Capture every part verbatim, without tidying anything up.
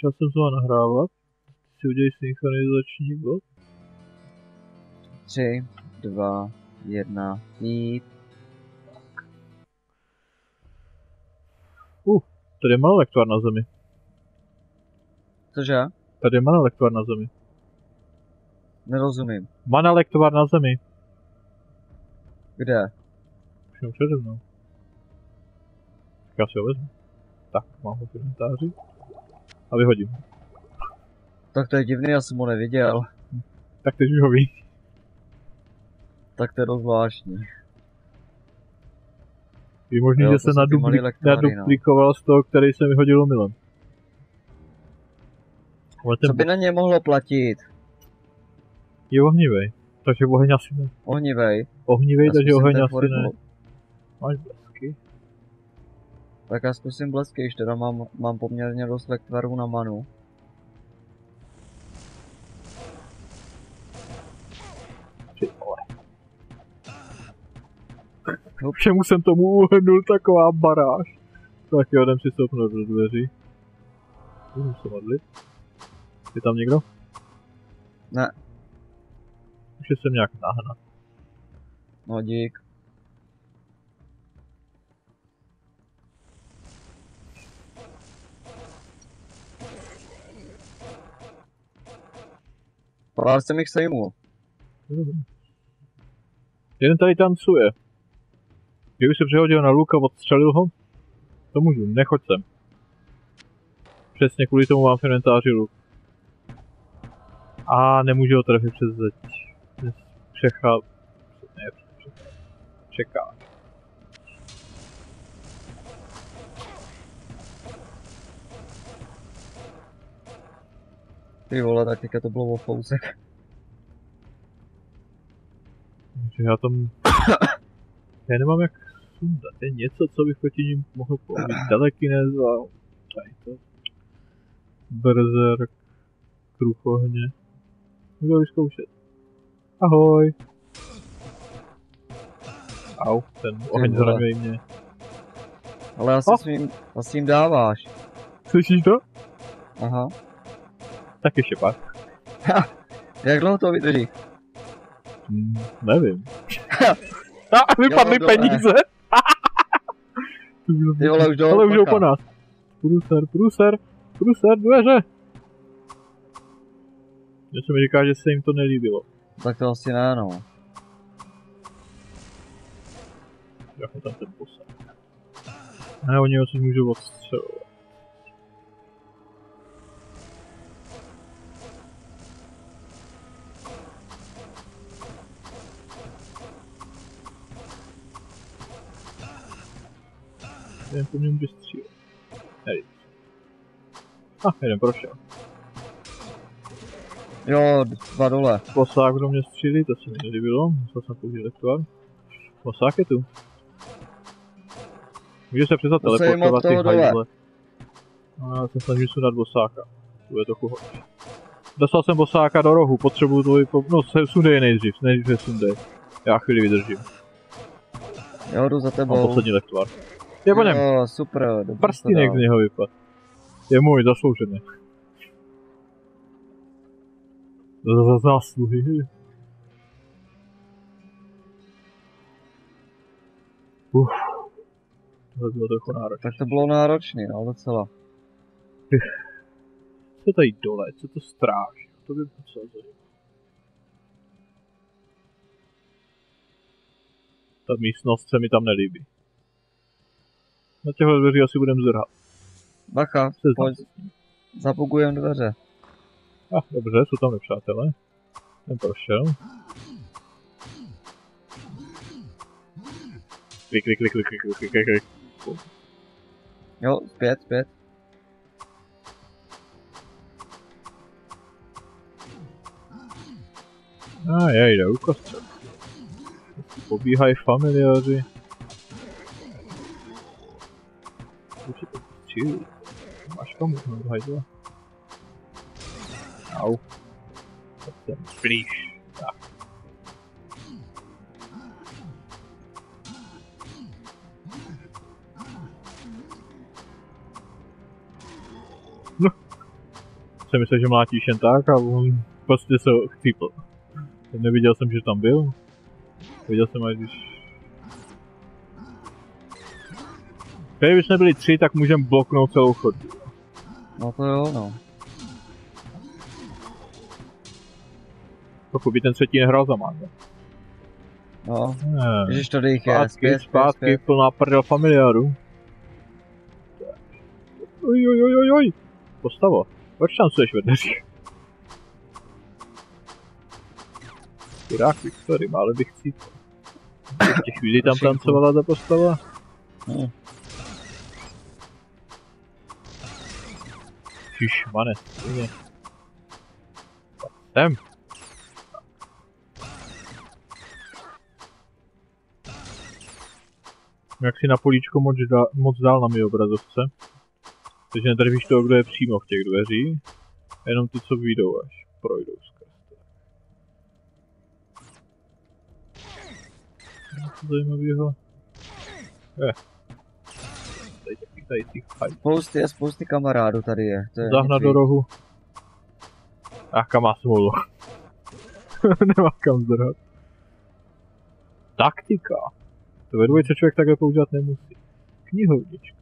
Začal jsem znovu nahrávat. Si udělej synchronizační bod. tři, dva, jedna, píp. Uh, tady je manelektvár na zemi. Cože? Tady je manelektvár na zemi. Nerozumím. Manelektvár na zemi. Kde? Už jenom přede mnou. Tak já si ho vezmu. Tak, mám ho v inventáři. A vyhodím. Tak to je divný, já jsem ho neviděl. Tak teď už ho víš. Tak to je dost zvláštní. Je možný, Jo, že se to jsou ty malý nadupli- lektvary, no. naduplikoval z toho, který jsem vyhodil omylem. Ale ten Co by na ně mohlo platit? je ohnivej. Takže oheň asi ne. Ohnivej. Ohnivej, Já takže zkusím oheň ten asi formu. ne. Máš blesky? Tak já zkusím blesky, když teda mám, mám poměrně dost lektvarů na manu. Ty vole. Všemu jsem tomu uhrnul taková baráž. Tak jo, jdem si stoupnout do dveří. Budu se modlit. Je tam někdo? Ne. Už jsem nějak nahnat. No dík. Pár jsem jich sejmul. Jeden tady tancuje. Kdyby se přehodil na luk a odstřelil ho, to můžu, nechoď sem. Přesně kvůli tomu mám v inventáři luk. A nemůžu ho trefit přes zeď. Přechal... Ne, čeká. Ty vole, tak teďka to bylo o fousek. Takže já tam... Já nemám jak sundat. Je něco, co bych proti ním mohl použít. Telekinez a... Tady to. Berserk. Kruh ohně. Můžu vyzkoušet. Ahoj. Au, ten oheň zraňuje mě. Ale asi Oh. s ním, asi jim dáváš. Slyšíš to? Aha. Tak ještě pak. Jak dlouho to vydrží? Hmm, nevím. A vypadly Jo, peníze. Ty vole, už jdou Ale už jdou po paka. nás. Pruser, pruser, pruser, dveře. Něco mi říká, že se jim to nelíbilo. Tak to asi ne, no. Jako tam ten posad. Ne, oni ho si můžou odstřelovat. Jeden po něm vystřílel. Hej. A, ah, jeden prošel. Jo, dva dole. Posák do mě střílí, to se mi nelíbilo. Musel jsem použít lektor. Posák je tu. Může se přestat To se jim od teleportovat ty toho dole. hajzle. No, já se snažím sundat bosáka. Tu je trochu horší. Dostal jsem bosáka do rohu, potřebuju to vypo... No, se sundej nejdřív, nejdřív sundej. Já chvíli vydržím. Jo, jdu za Mám tebou. poslední lektor. Je po něm. Jo, super, dobře. Prstínek z něho vypad. Je můj, zasloužený. Za, za zásluhy. Uf. To bylo trochu náročné. Tak to bylo náročný, no, docela. Co je tady dole? Co to stráží? To by docela zajímalo. Ta místnost se mi tam nelíbí. Na těchto dveří asi budem zrhat. Bacha, Seznam pojď, se s ním. zabugujem dveře. Ah, dobře, jsou tam nepřátelé. Ten prošel. Klik, klik, klik, klik, klik, klik, klik, klik. Jo, zpět, zpět. A ah, je, jde u kostce. Pobíhají familiáři. Určitě střílí. Máš komu, no, hajzla. Au. Tak jsem blíž. Tak. No. jsem myslel, že mlátíš jen tak a on prostě se chcípl. Neviděl jsem, že tam byl. Viděl jsem, až když... Kdyby jsme byli tři, tak můžeme bloknout celou chodbu. No to jo, no. Pokud by ten třetí nehrál za mága. No. Ne. Ježiš, to jich je. Zpátky, Zpět, zpátky, zpět, zpět. plná prdel familiáru. Oj, oj, oj, oj, oj. Postavo, proč tam seš ve dveřích? Chudák Viktory, mále bych cítil. Ještě chvíli tam tancovala ta postava. Hmm. Ježišmane, stejně. Sem. Jak si na políčko moc, dá, moc dál na mé obrazovce. Takže nedrvíš toho, kdo je přímo v těch dveřích. Jenom ty, co vyjdou, až projdou skrz. Co zajímavého? Je. Tady taky tady těch fajt. Spousty a spousty kamarádů tady je. To je Zahnat do rohu. Ach, kam má smůlu. Nemá kam zdrhat. Taktika. To ve dvojce člověk takhle používat nemusí. Knihovnička.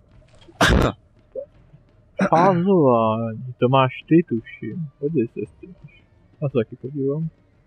Fázování. To máš ty, tuším. Podívej se, jestli máš. Já se taky podívám.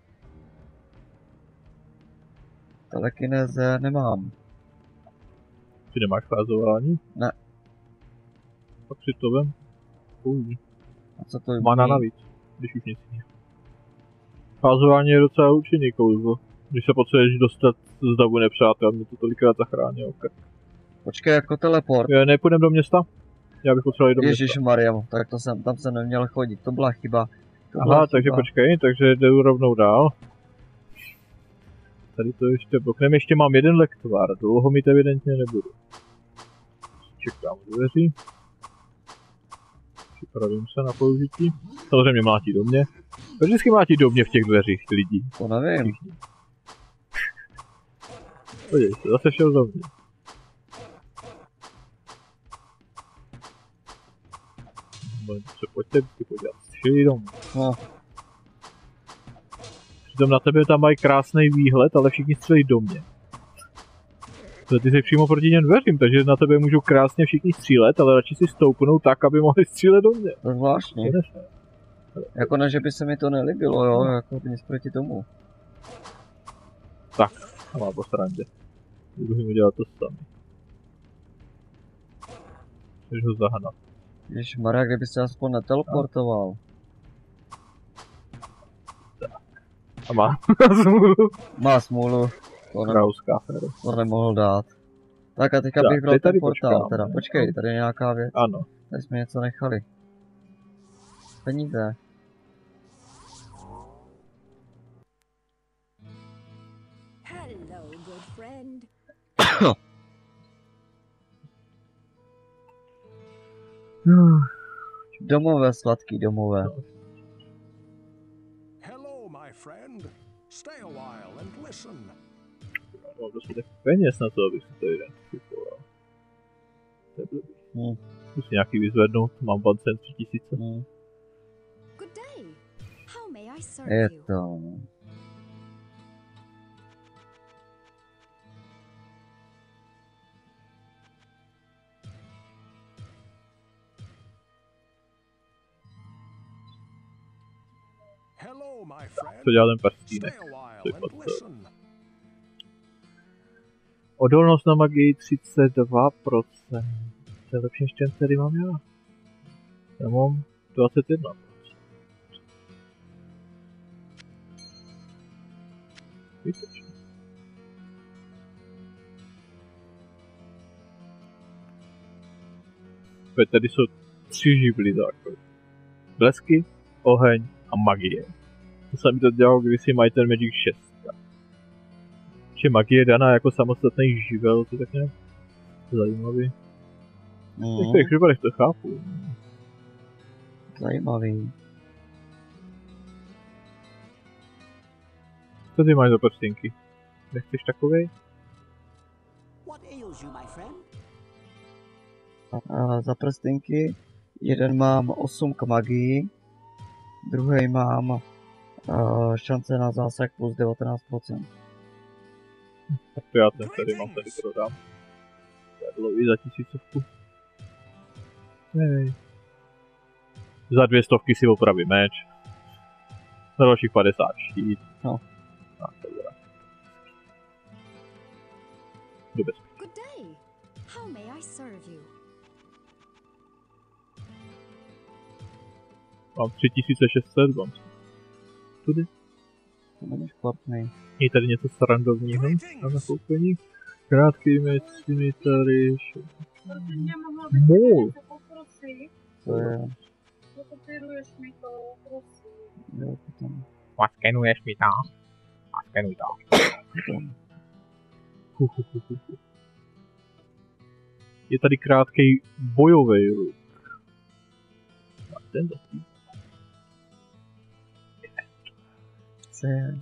Telekineze nemám. Ty nemáš fázování? Ne. Pak si to vem. Použij. A co to je? Mana navíc, když už nic jiného. Fázování je docela účinný kouzlo. Když se potřebuješ dostat z davu nepřátel, mě to tolikrát zachránilo. Počkej, jako teleport. Je, nepůjdem do města? Já bych potřeboval jít do města. Ježišmarja, tak to jsem, tam jsem neměl chodit, to byla chyba. To byla Aha, chyba. takže počkej, takže jdu rovnou dál. Tady to ještě blokneme, ještě mám jeden lektvar, dlouho mít evidentně nebudu. Čekám dveří. Připravím se na použití. Samozřejmě mlátí do mě. To vždycky mlátí do mě v těch dveřích ty lidi. To nevím. Podívej se, zase šel do mě. Se pojďte vždycky podívat, šli do mě. No. Přitom na tebe tam mají krásný výhled, ale všichni střelí do mě. Ty jsi přímo proti těm dveřím, takže na tebe můžou krásně všichni střílet, ale radši si stoupnou tak, aby mohli střílet do mě. To je zvláštní. Jako ne, že by se mi to nelíbilo, jo, jako nic proti tomu. Tak, a má po srandě. Druhým udělat to sami. Chceš ho zahnat. Ježišmarja, kdyby se aspoň neteleportoval. A má smůlu. Má smůlu. To, ne, Krauská féro. to nemohl dát. Tak a teďka Tak, bych bral teď ten tady portál, počkám, teda ne? počkej, tady je nějaká věc. Ano. Tady jsme něco nechali. Peníze. Hello, good friend. Domové, sladký domové. Hello, my friend. Stay a while and listen. Mám dostatek peněz na to, abych si to identifikoval. To je blbý. Hmm. Musím nějaký vyzvednout, mám bancen tři tisíce. Hmm. Good day. How may I serve Je you? to... Hello, my friend. Co dělá ten Stay prstínek? a To je while and podstatné. listen. Odolnost na magii třicet dva procent. To je lepší než ten, který mám já. Já mám dvacet jedna procent. Výtečně. Tady jsou tři živly základy. Blesky, oheň a magie. To jsem to dělal, když si mají ten Magic šest. Že magie je daná jako samostatný živel, to je tak nějak zajímavý. V Mm, některých případech to chápu. zajímavý. Co ty máš za prstinky? Nechceš takovej? What ails you, my friend? A za prstinky jeden mám osm k magii Druhý mám uh, šance na zásah plus devatenáct procent. Tak to já ten tady mám, tady prodám. Perlový za tisícovku. Hej. Za dvě stovky si opravím meč. Za dalších padesát štít. No. A to bude. Do bezpečí. Good day. How may I serve you? Mám tři tisíce šest set, mám tudy. To není špatný. Je tady něco srandovního na nakoupení. Krátký meč, cimitary, Protože mě mohla bych Mol. něco poprosit. To je... Fotografuješ mi to, prosím. Jo, potom... Maskenuješ mi to? Maskenuj to. Hu, hu, hu, hu, hu. Je tady krátký bojový luk. A ten zatím. Co je?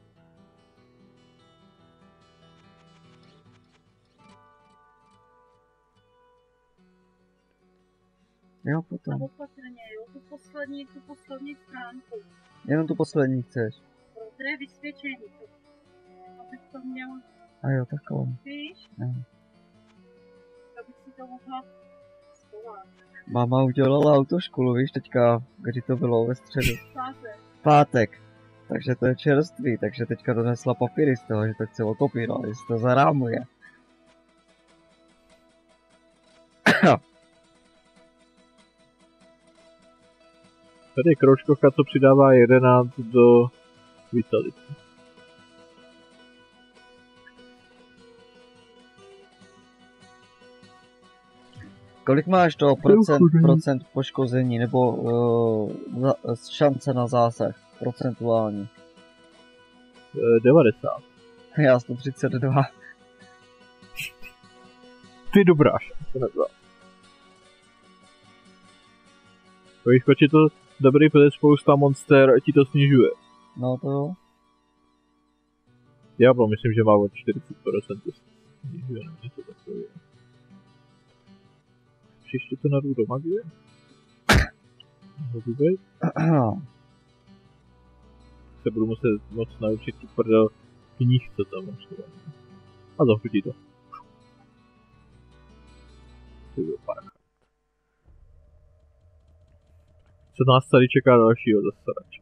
Jo, A potom. opatrně, jo, tu poslední, tu poslední stránku. Jenom tu poslední chceš. To je vysvědčení. To, abych to měl, A jo, takhle. víš? Jo. Abych si to mohla schovat. Máma udělala autoškolu, víš, teďka, kdy to bylo ve středu. Pátek. Pátek. Takže to je čerstvý, takže teďka donesla papíry z toho, že to chce okopírovat, že se to zarámuje. Tady je kroužkovka, co přidává jedenáct do vitality. Kolik máš toho procent, procent poškození, nebo uh, za, šance na zásah, procentuální? E, devadesát. Já sto třicet dva. Ty dobrá šance na zásah. Víš, proč je to dobrý, protože spousta monster ti to snižuje. No to jo. Diablo, myslím, že má od čtyřicet procent to snižuje, nebo něco takového. Příště to narvu do magie? Můžu být? Se budu muset moc naučit tu prdel knih, co tam máš. A zahrutí to. Ty byl parcha. Co nás tady čeká dalšího zasadačky?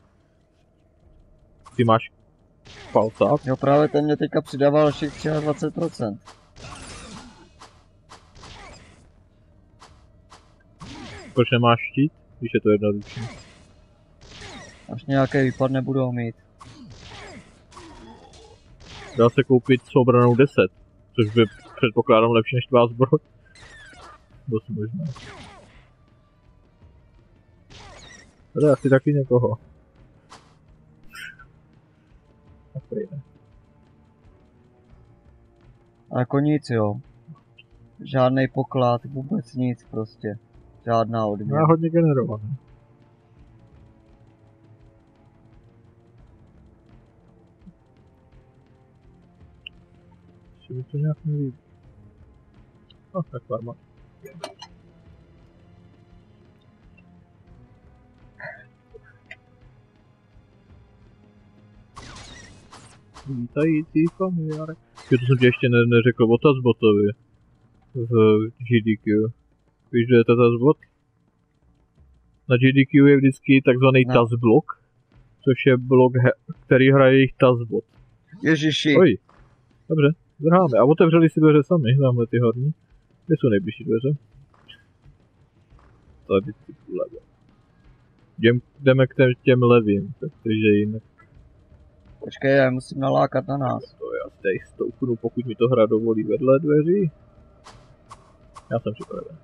Ty máš palcák? Jo, právě ten mě teďka přidával dalších dvacet tři procent. Proč nemáš štít? Když je to jednoduché. Až nějaký výpad nebudou mít. Dá se koupit s obranou deset, což by předpokládám lepší než tvá zbroj. Dost možná. Tady asi taky někoho. Tak prejde. A jako nic, jo. Žádnej poklad, vůbec nic prostě. Žádná odměna. Já hodně generovaný. Ještě mi to nějak nelíbí. No, tak farma. Vítající familiáre. Jo, to jsem ti ještě ne neřekl o Tazbotovi. V G D Q. Víš, že je to Tazbot? Na G D Q je vždycky takzvaný no. Tazblok, což je blok, který hraje jejich Tazbot. Ježiši. Oj, dobře, zhrháme. A otevřeli si dveře sami, tamhle ty horní. Kde jsou nejbližší dveře? Tady ty levé. Jdem, jdeme k těm, těm levým, takže jinak. Počkej, já musím nalákat na nás. To já tady stoupnu, pokud mi to hra dovolí vedle dveří. Já jsem připraven.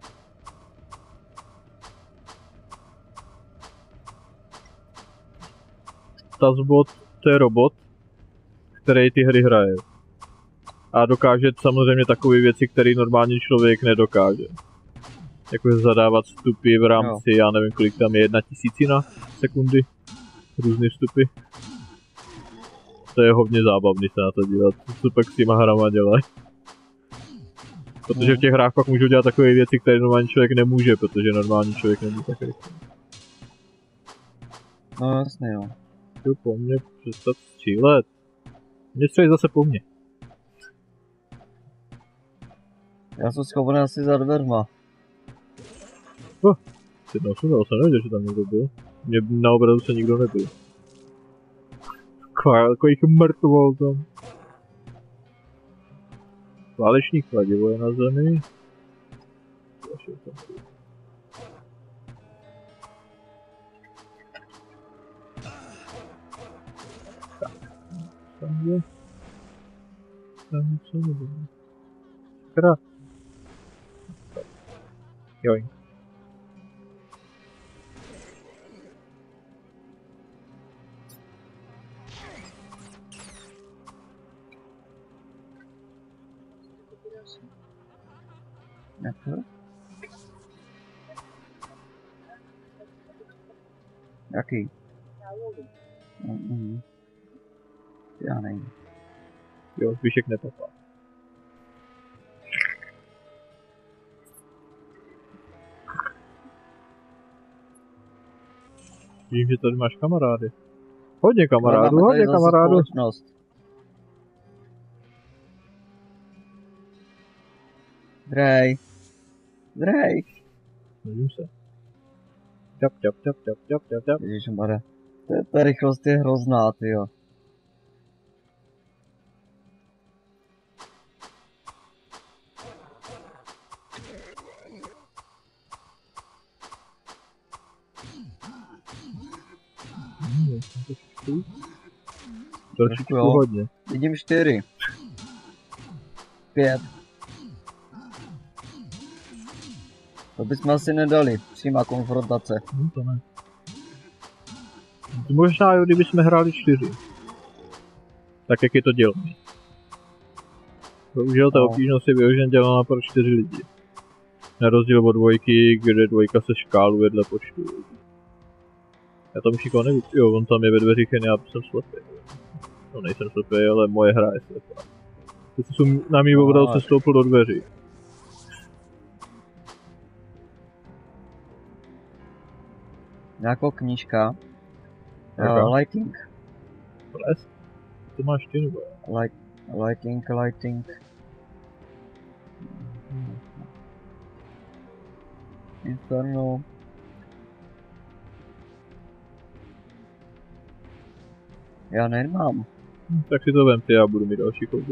Tazbot, to je robot, který ty hry hraje. A dokáže samozřejmě takové věci, které normální člověk nedokáže. Jako zadávat vstupy v rámci, no. Já nevím kolik tam je, jedna tisícina sekundy. Různé vstupy. To je hodně zábavný se na to dívat, co pak s těma hrama dělají. Protože v těch hrách pak můžou dělat takové věci, které normální člověk nemůže, protože normální člověk nemůže tak rychle. No jasně jo. Jo, po mně přestat střílet. Mě střelí zase po mně. Já jsem schovaný asi za dveřma. Jednou jsem dal, jsem nevěděl, že tam někdo byl. Mě na obradu se nikdo nebyl. Kolik mrtvol tam. Válečník kladivo je na zemi. Tak. Tam je. Tam něco nebylo. Kra. Joink. Jaký? Jaký? Mm-mm. Já nevím. Jo, zvyšek nepapá. Vím, že tady máš kamarády. Hodně kamarádů, Máme hodně tady zase kamarádů. společnost. Drej. Drej. Snažím se. Ťap, ťap, ťap, ťap, ťap, ťap, ťap. Ježišmarja. Ta, ta rychlost je hrozná, tyjo. Hmm, trošku. Trošku jo. hodně. Vidím čtyři. Pět. To bychom asi nedali. Přímá konfrontace. Hm, to ne. Možná jo, kdyby jsme hráli čtyři. Tak jak je to dělný. Bohužel ta No. obtížnost je vyloženě dělaná pro čtyři lidi. Na rozdíl od dvojky, kde dvojka se škáluje dle počtu lidí. Já tam už nikoho nevidím. Jo, on tam je ve dveřích, jen já jsem slepý. No nejsem slepý, ale moje hra je slepá. Teď jsem na mý obrazovce stoupil do dveří. Nějaká knížka. Jaká? Uh, lighting. Les? To máš ty nebo? Light, lighting, lighting. Inferno. Já nemám. Hm, tak si to vem ty, já budu mít další kouzlo.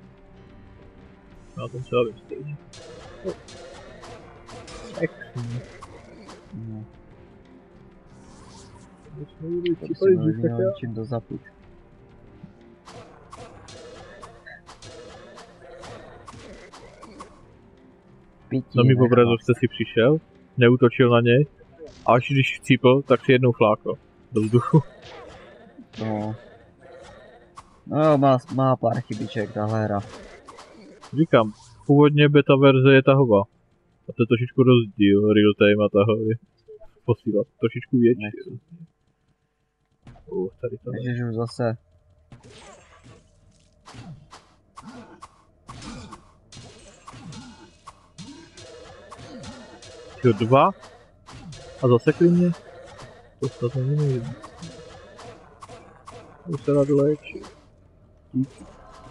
Já tam třeba vím stejně. Oh. Excellent. No, To jsme jeli to případy, jsem že tak neměl já. čím to zapít. Pití Na mý nechám. obrazovce si přišel, neútočil na něj, a až když chcípl, tak si jednou flákl do vzduchu. No. No, má, má pár chybiček tahle hra. Říkám, původně beta verze je tahová. A to je trošičku rozdíl real time a tahově. Posílat trošičku větší. Uh, tady to ne. Ježiš, už zase. Jo, dva. A zasekli mě. To snad není možné. Už se rád léčí. Díky.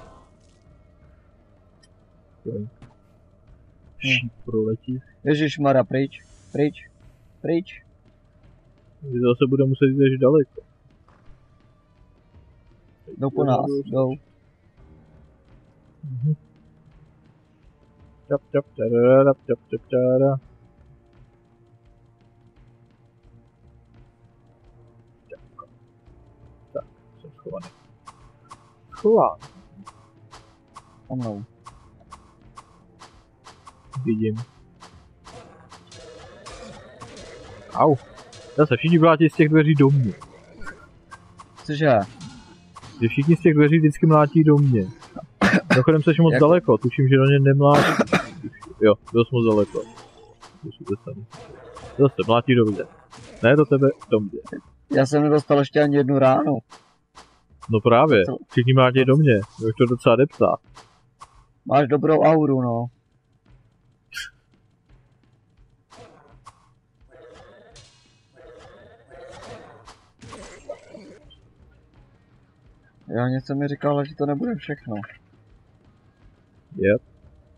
Jo. Šíp proletí. Ježišmarja, pryč, pryč, pryč. Že zase bude muset jít až daleko. Jdou po nás, jdou. Mhm. Čap, čap, čarara, čap, čap, čara. Čapka. Tak, jsem schovaný. Schován. O mnou. Vidím. Au. Zase všichni vlátí z těch dveří do mě. Cože? Že všichni z těch dveří vždycky mlátí do mě. Dochodem seš moc Jako- daleko, tuším, že do ně nemlátí. Jo, dost moc daleko. Zase mlátí do mě. Ne do tebe, do mě. Já jsem nedostal ještě ani jednu ránu. No právě, Co? všichni mlátí do mě. Už to docela deptá. Máš dobrou auru, no. Já něco mi říkal, že to nebude všechno. Yep.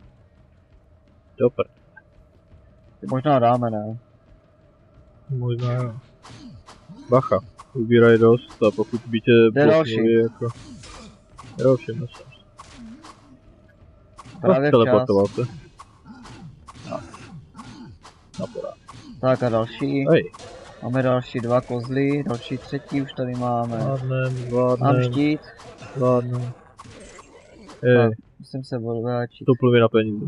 Dobr. Ty možná dáme, ne? Možná jo. Bacha, ubíraj dost a pokud by tě další. jako... Jo, všiml jsem si. Právě oh, včas. teleportoval se. No. Na porád. Tak a další. Hej. Máme další dva kozly, další třetí už tady máme. Zvládnem, Mám zvládnem, štít. zvládnem. Hej, Musím se odvrátit. to plně na peníze.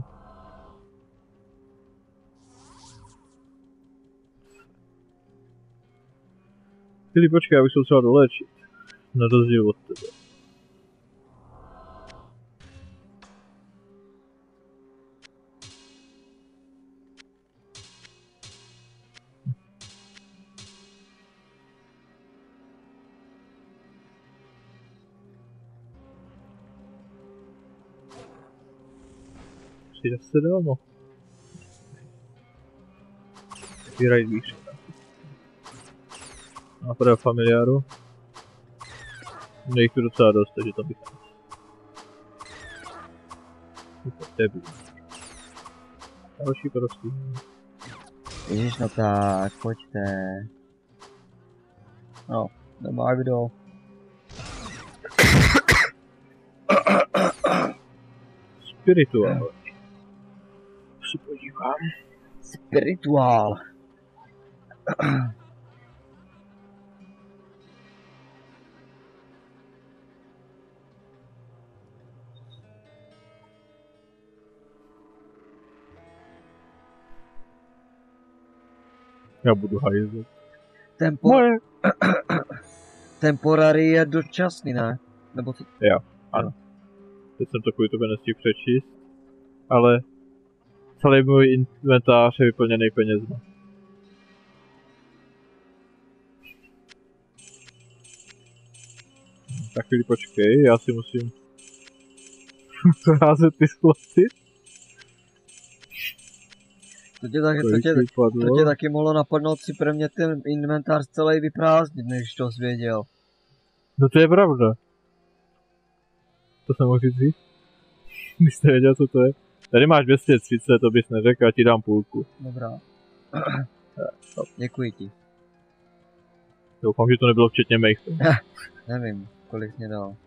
Ty počkej, já bych se třeba dolečit. Na rozdíl od tebe. Přijde se dál, no. Vybíraj zvíře. A pro familiáru. Mě jich tu docela dost, takže to bych nebyl. Další prostě. Ježiš, no tak, pojďte. No, nemá kdo. Spirituál. Se podívám. Spirituál. Já budu hajzet. Tempo... Temporary je dočasný, ne? Nebo to... Jo, ano. Teď jsem to kvůli tobě nestihl přečíst. Ale celý můj inventář je vyplněný penězma. Tak chvíli počkej, já si musím házet ty sloty. To tě, taky, to, tě, to tě taky mohlo napadnout si pro mě ten inventář celý vyprázdnit, než to zvěděl. No to je pravda. To jsem mohl říct. Když jsi nevěděl, co to je. Tady máš dvě stě třicet, to bys neřekl, já ti dám půlku. Dobrá. Děkuji ti. Doufám, že to nebylo včetně mých. Nevím, kolik mě dal.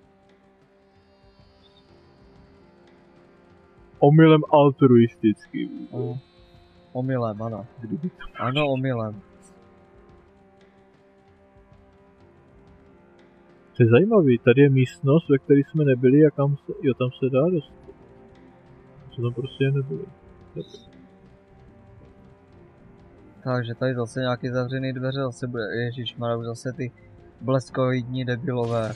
Omylem altruistický. O, omylem, ano. Ano, omylem. To je zajímavý, tady je místnost, ve které jsme nebyli a kam se, jo, tam se dá dostat. Co tam prostě nebyli. Takže tady zase nějaký zavřený dveře, zase bude, ježišmarja, už zase ty bleskovidní debilové.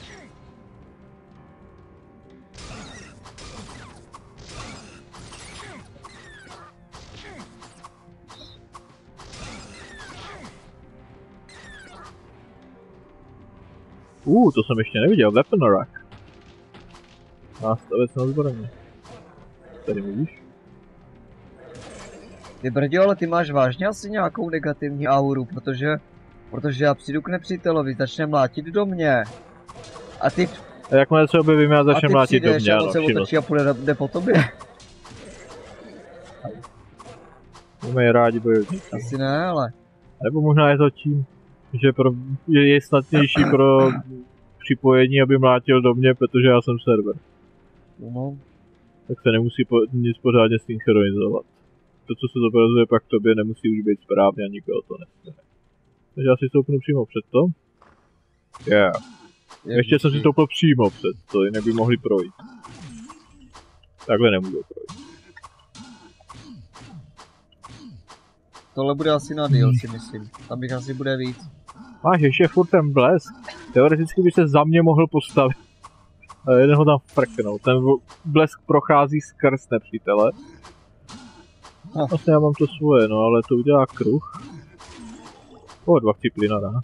Uh, to jsem ještě neviděl, weapon rack. Nástavec na zbraně. Tady vidíš? Ty brďo, ale ty máš vážně asi nějakou negativní auru, protože... Protože já přijdu k nepřítelovi, začne mlátit do mě. A ty... A jakmile se objevím, já začnu mlátit do mě, ano, a ty přijdeš a půjde jde po tobě. Máme je rádi bojovníci. Asi ne, ale... Nebo možná je to tím, že pro, je, je snadnější pro připojení, aby mlátil do mě, protože já jsem server. No. Tak se nemusí po, nic pořádně synchronizovat. To, co se zobrazuje pak tobě, nemusí už být správně a nikoho to nestane. Takže já si stoupnu přímo před to. Yeah. Ještě jsem si stoupil přímo před to, jinak by mohli projít. Takhle nemůžu projít. Tohle bude asi na deal, si myslím. Tam bych asi bude víc. Máš ještě furt ten blesk. Teoreticky by se za mě mohl postavit. A jeden ho tam frknout. Ten blesk prochází skrz nepřítele. No. Vlastně já mám to svoje, no ale to udělá kruh. O, dva chcíply naraz.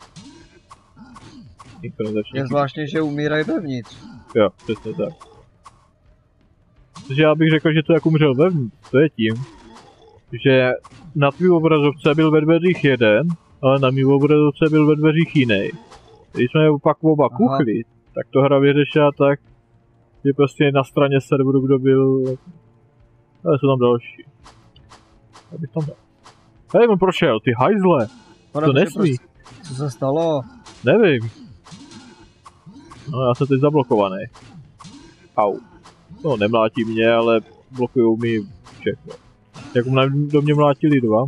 Je zvláštně, že umírají vevnitř. Jo, přesně tak. Takže já bych řekl, že to jak umřel vevnitř, to je tím, že na tvý obrazovce byl ve dveřích jeden, ale na mý obrazovce byl ve dveřích jiný. Když jsme opak oba kuchli, Tak to hra vyřešila tak, že prostě na straně serveru, kdo byl... Ale jsou tam další. Abych tam dal. Hej, on prošel, ty hajzle! Pane, To protože nesmí. Prostě, co se stalo? Nevím. No já jsem teď zablokovaný. Au. No nemlátí mě, ale blokujou mi všechno. Jak na, do mě mlátili dva.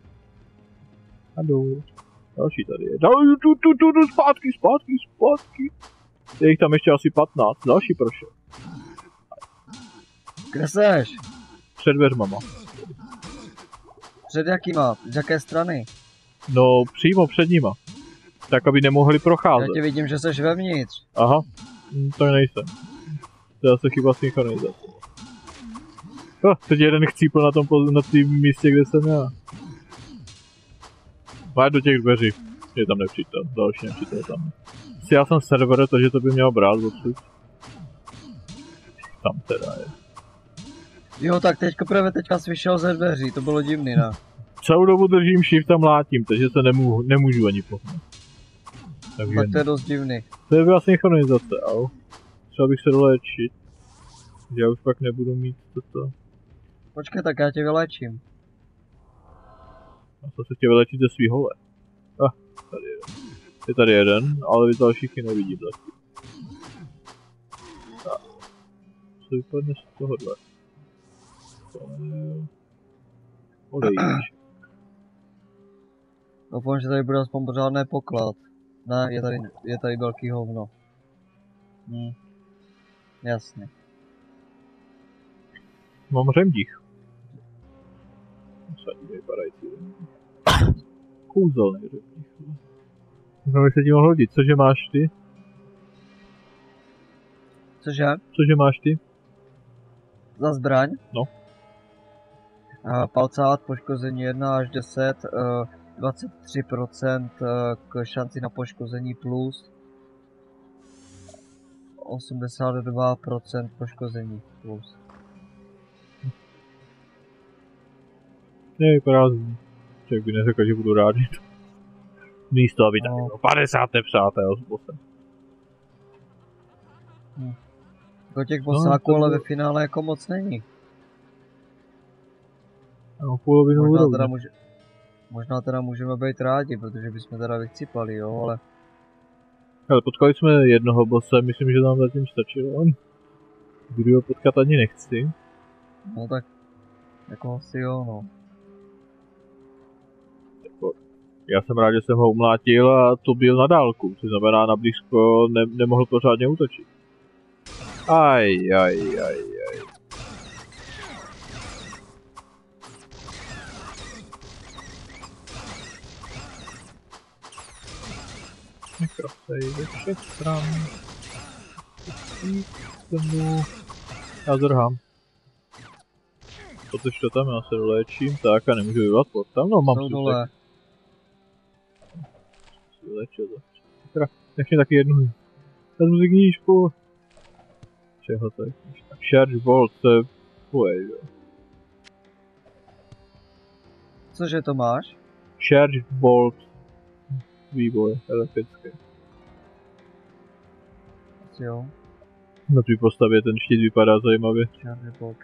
A jdu. Další tady je. Dal, tu, tu, tu, tu, zpátky, zpátky, zpátky. Je jich tam ještě asi patnáct. Další prošel. Kde seš? Před dveřmama. Před jakýma? Z jaké strany? No přímo před nima. Tak aby nemohli Já procházet. tě vidím, že seš vevnitř. Aha. Hm, to nejsem. To je asi chyba synchronizace. Oh, teď jeden chcípl na tom na tým místě, kde jsem já. Má do těch dveří. Je tam nepřítel. Další nepřítel tam. Asi já jsem server, takže to by mělo brát odsud. Tam teda je. Jo, tak teďko právě teďka jsi vyšel ze dveří, to bylo divný, ne? Celou dobu držím shift a mlátím, takže se nemůžu, nemůžu ani pohnout. Takže Tak to je dost divný. to je byla synchronizace, au. Třeba bych se doléčit. Že já už pak nebudu mít toto. Počkej, tak já tě vylečím. Já jsem se chtěl vylečit ze svý hole. Ah, tady jeden. Je tady jeden, ale vy dalších je nevidím zatím. Tak. Co vypadne z tohohle? To je... Olejníček. Doufám, že tady bude aspoň pořádný poklad. Ne, je tady, je tady velký hovno. Hm. Jasně. Mám řemdích. Sadí vypadající. Kouzelný řemdích. No, bych se tím mohl hodit. Cože máš ty? Cože? Cože máš ty? Za zbraň? No. Uh, palcát, poškození jedna až deset, uh, dvacet tři procent uh, k šanci na poškození plus osmdesát dva procent poškození plus. Ne, vypadá zní. Člověk by neřekl, že budu rád, že to... Místo, aby No. tak padesát přátel s bosem. Jako těch No, bosáků, to ale bylo- ve finále jako moc není. Ano, polovinu Možná úrovně. teda, může, možná teda můžeme být rádi, protože bychom teda vycipali, jo, ale Ale potkali jsme jednoho bose, myslím, že nám zatím stačilo. Budu ho potkat ani nechci. no tak jako asi jo, no. Jako, já jsem rád, že jsem ho umlátil a to byl na dálku, což znamená na blízko ne, nemohl pořádně útočit. Aj, aj, aj, aj. Mikrosej ze všech stran. Tomu... Já zrhám. Protože to tam já se doléčím, tak a nemůžu vyvat portál, no mám Jsou dole. si vylečil za sakra, nech mě taky jednu. Vezmu si knížku. Čeho to je knížka? Charge Bolt, to je půjde, jo. Cože to máš? Charge Bolt. Výboj elektrický. Asi jo. Na tvý postavě ten štít vypadá zajímavě. Charge bolt.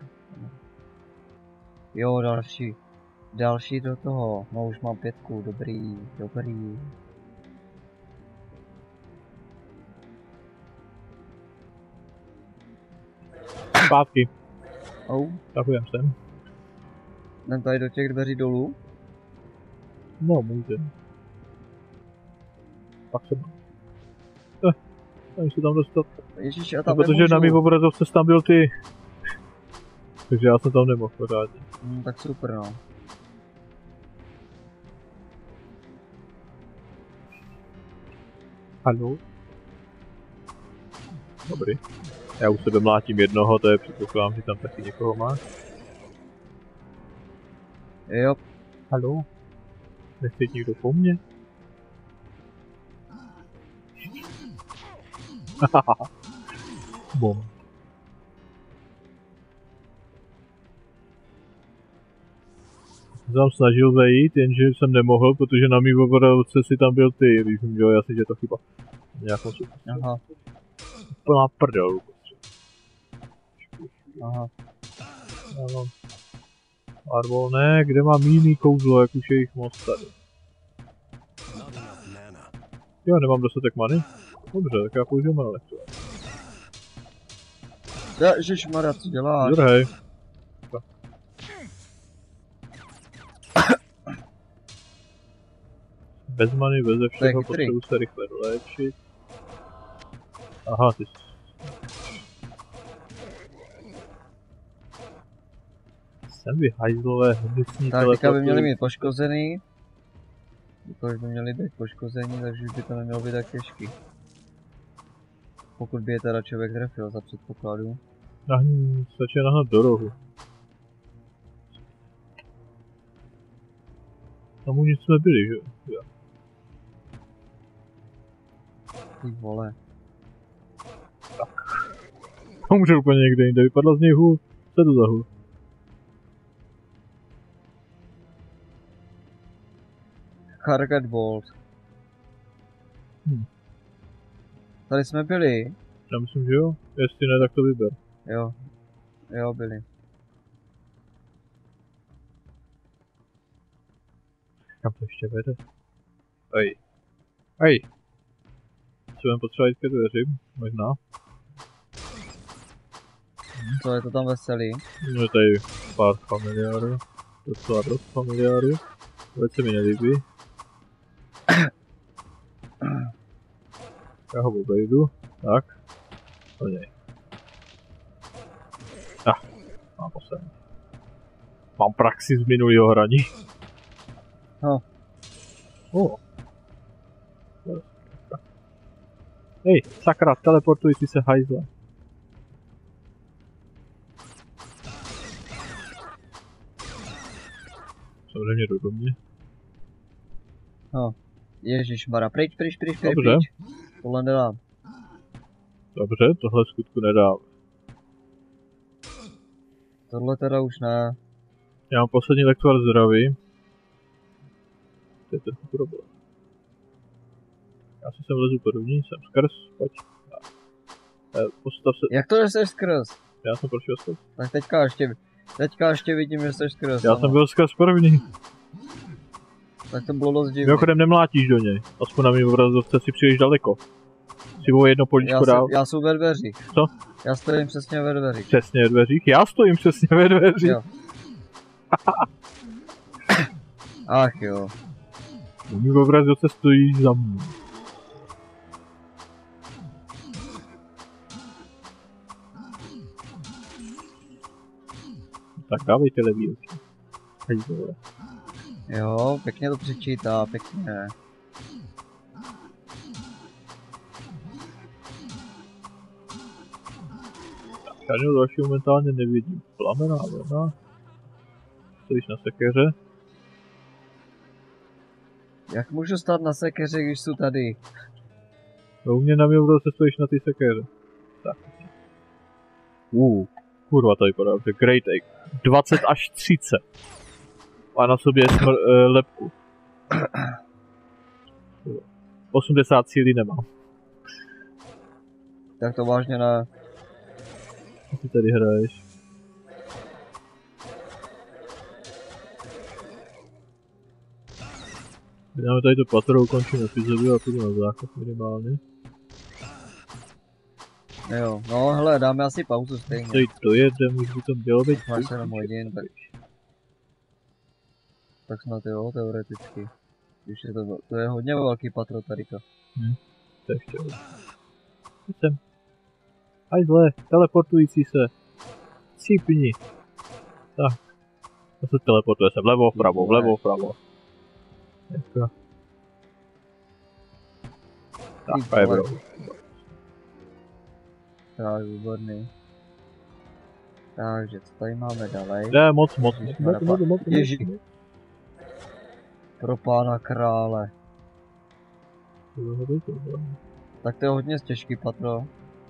Jo, další. Další do toho. No už mám pětku, dobrý, dobrý. Zpátky, Au, takujem sem. jdem tady do těch dveří dolů. No, můžem. Pak se... Eh, tam se tam dostat. Ježíš, já No, tam protože nemůžu. na mý obrazovce tam byl ty. Takže já jsem tam nemohl pořádně. Hmm, tak super, no. Haló? Dobrý. Já u sebe mlátím jednoho, to je předpokládám, že tam taky někoho máš. Jo, Haló? Nechce jít někdo po mně? Bom. Jsem tam snažil vejít, jenže jsem nemohl, protože na mý obrazovce si tam byl ty, víš, jo, jasně, že je to chyba. Nějakou součástí. aha. Plná prdel. Aha. Já mám... Arbol, ne, kde mám jiný kouzlo, jak už je jich moc tady. Not enough mana. Jo, nemám dostatek many? Dobře, tak já použiju mana lektora. Ježišmarja, co děláš? Druhej. Bez many, bez všeho, potřebuji se rychle doléčit. Aha, ty jsi... Jsem vy hajzlové hmyslní Tak teďka by měli mít poškozený. Jakož by měli být poškození, takže by to nemělo být tak těžký. Pokud by je teda člověk trefil za předpokladu. Nahní, stačí nahnat do rohu. Tam u nic jsme byli, že jo? Ty vole. Tak. Umře úplně někde jinde, vypadla z něj hůl. Co je to za hůl? Target Bolt. Hm. Tady jsme byli. Já myslím, že jo. Jestli ne, tak to vyber. Jo. Jo, byli. Kam to ještě vede? Ej. Ej. Co budeme potřebovat ke dveřím? Možná. Co je to tam veselý? No je tady pár familiárů. Docela dost familiárů. Vůbec se mi nelíbí. Já ho obejdu. Tak. O něj. Ah, mám poslední. Mám praxi z minulého hraní. No. Oh. Hej, sakra, teleportující se hajzle. Samozřejmě jdu do mě. No. Ježišmarja, pryč, pryč, pryč, pryč, Dobře. pryč. Tohle nedám. Dobře, tohle skutku nedám. Tohle teda už ne. Já mám poslední lektor zdraví. To je trochu problém. Já si sem lezu první, jsem skrz, pojď. E, postav se... Jak to, že jsi skrz? Já jsem prošel skrz. Tak teďka ještě, teďka ještě vidím, že jsi skrz. Já ano. jsem byl skrz první. Tak to bylo dost divné. Mimochodem nemlátíš do něj. Aspoň na mým obrazovce si příliš daleko. Si bylo jedno políčko já dál. jsem, já jsem ve dveřích. Co? Já stojím přesně ve dveřích. Přesně ve dveřích? Já stojím přesně ve dveřích. Jo. Ach jo. Můj obrazovce stojí za mnou. Tak dávejte levílky. Hejzové. Jo, pěkně to přečítá, pěkně. Žádného dalšího momentálně nevidím. Plamená vlna. Stojíš na sekeře. Jak můžu stát na sekeře, když jsou tady? No u mě na mě se stojíš na ty sekeře. Tak. Uh, kurva to vypadá, že Great Egg. dvacet až třicet. A na sobě smr, uh, lepku. osmdesát síly nemám. Tak to vážně ne. Co ty tady hraješ? Dáme tady to patro, ukončím epizodu a půjdu na záchod minimálně. Jo, no hele, dáme asi pauzu stejně. Teď dojedem, už by to mělo být. Máš se jenom hodin, tak... Tak snad jo, teoreticky. Když je to, to je hodně velký patro tady to. Hm, to ještě hodně. Jsem. Hajzle, teleportující se. Cípni. Tak. To se teleportuje se vlevo, vpravo, vlevo, vpravo. Jako. Tak, a je bro. Tak, výborný. Takže, co tady máme dalej? Ne, moc, moc, moc, moc, moc, moc, Ježíš. Pro pána krále. Tak to je hodně těžký patro.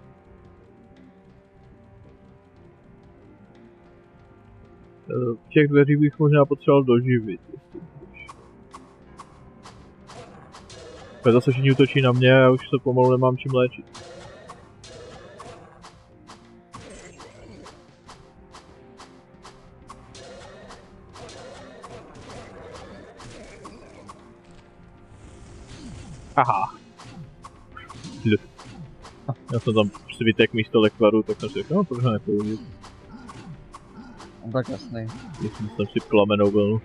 V těch dveřích bych možná potřeboval doživit. Zase všichni útočí na mě a už se pomalu nemám čím léčit. Aha. L. Já jsem tam svitek místo lekvaru, tak jsem si řekl, no proč ho nepoužít. No tak jasný. Myslím, jsem si plamenou vlnu.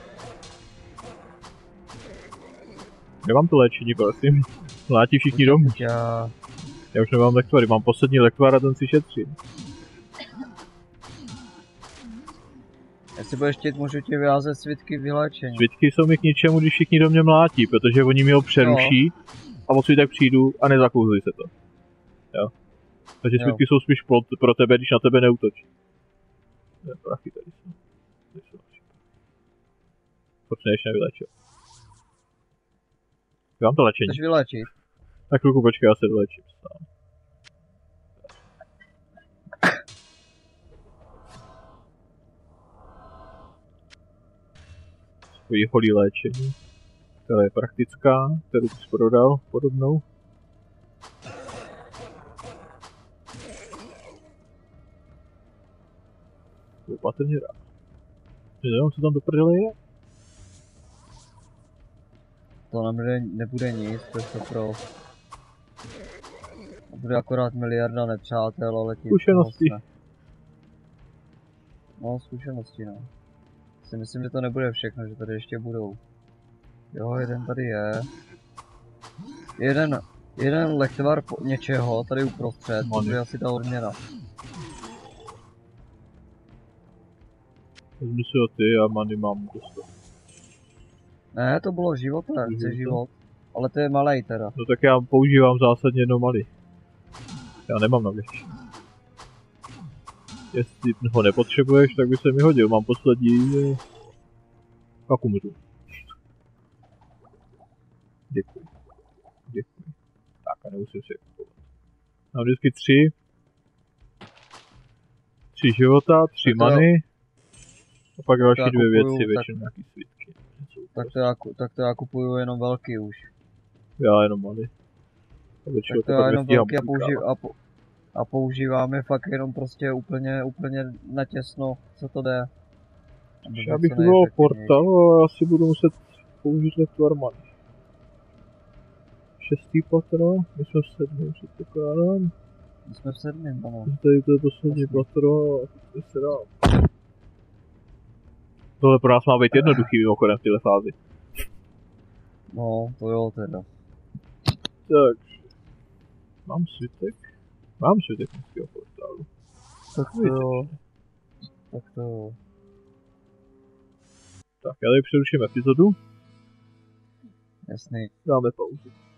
Nemám to léčení, prosím. Mlátí všichni domů. Já... Já už nemám lekvary, mám poslední lekvar a ten si šetří. Jestli budeš chtít, můžu ti vyházet svitky vyléčení. Svitky jsou mi k ničemu, když všichni do mě mlátí, protože oni mi ho přeruší no. A o svitek přijdu a nezakouzli se to. Jo. Takže Jo. svitky jsou spíš pro, pro tebe, když na tebe neútočí. Ne, prachy tady jsou. Tady jsou další. Proč než nevylečil? Mám to léčení. Chceš vylečit? Na chvilku počkej, já se vylečím sám. Svojí holí léčení, která je praktická, kterou jsi prodal podobnou. To je patrně rád. Nevím, co tam do prdele je? To nebude, nebude nic, to je to pro... To bude akorát miliarda nepřátel, ale tím... Zkušenosti. No, zkušenosti, no. Si myslím, že to nebude všechno, že tady ještě budou. Jo, jeden tady je. Jeden, jeden lektvar po něčeho tady uprostřed, to bude asi ta odměna. Vezmi si ho ty a many mám dost. Ne, to bylo život, ne, chci život. Ale to je malej teda. No tak já používám zásadně jenom malý. Já nemám na větší. Jestli ho nepotřebuješ, tak by se mi hodil. Mám poslední... Akumuru. Děkuji. Děkuji. Tak a nemusím si kupovat. Mám vždycky tři. Tři života, tři Tak to- many. A pak další já dvě kupuju, věci, tak- většinou nějaký svitky. Tak to, já, ku- tak to já kupuju jenom velký už. Já jenom many. A většinou Tak to to já pak jenom nestíhám velký a, potkávat. použi- a, po- a používáme fakt jenom prostě úplně, úplně natěsno, co to jde. Aby Já bylo bych co vyvolal nejefektivnější. portal a asi budu muset použít lekvar many. Šestý patro, my jsme v sedmém předpokládám. My jsme v sedmém, ano. Tady to je poslední patro a teď se dá. Tohle pro nás má být jednoduchý mimochodem v téhle fázi. No, to jo teda. Takže... Mám svitek? Mám svitek městského portálu. Tak to jo. Tak to jo. Tak já tady přeruším epizodu, Jasný. dáme pauzu.